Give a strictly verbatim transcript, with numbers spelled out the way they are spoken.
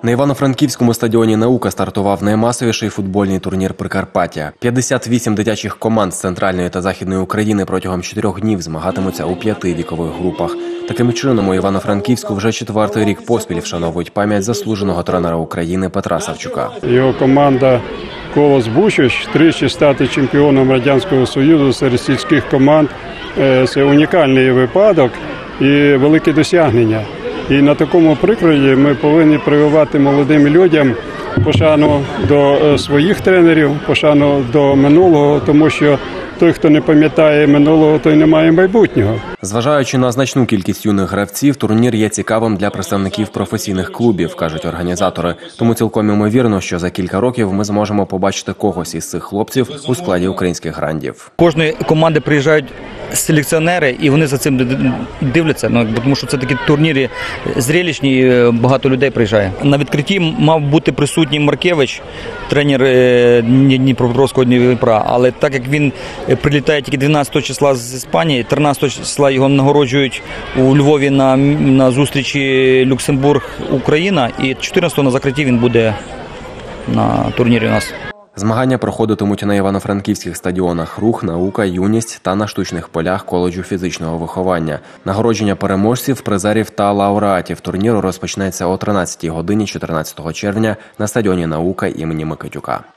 На Івано-Франківському стадіоні «Наука» стартував наймасовіший футбольний турнір Прикарпаття. п'ятдесят вісім дитячих команд з центральної та західної України протягом чотирьох днів змагатимуться у п'яти вікових групах. Таким чином, у Івано-Франківську вже четвертий рік поспіль вшановують пам'ять заслуженого тренера України Петра Савчука. Його команда «Колос Бучач» тричі стати чемпіоном Радянського Союзу серед сільських команд – це унікальний випадок і велике досягнення. І на такому прикладі ми повинні прививати молодим людям пошану до своїх тренерів, пошану до минулого, тому що той, хто не пам'ятає минулого, той не має майбутнього. Зважаючи на значну кількість юних гравців, турнір є цікавим для представників професійних клубів, кажуть організатори. Тому цілком ймовірно, що за кілька років ми зможемо побачити когось із цих хлопців у складі українських грандів. Кожної команди приїжджають селекціонери, і вони за цим дивляться, ну, тому що це такі турніри зрелищні, багато людей приїжджає. На відкритті мав бути присутній Маркевич, тренер Дніпропетровського Дніпра, але так як він прилітає тільки дванадцятого числа з Іспанії, тринадцятого числа його нагороджують у Львові на, на зустрічі Люксембург-Україна, і чотирнадцятого на закритті він буде на турнірі у нас. Змагання проходитимуть на івано-франківських стадіонах «Рух», «Наука», «Юність» та на штучних полях коледжу фізичного виховання. Нагородження переможців, призерів та лауреатів турніру розпочнеться о тринадцятій годині чотирнадцятого червня на стадіоні «Наука» імені Микитюка.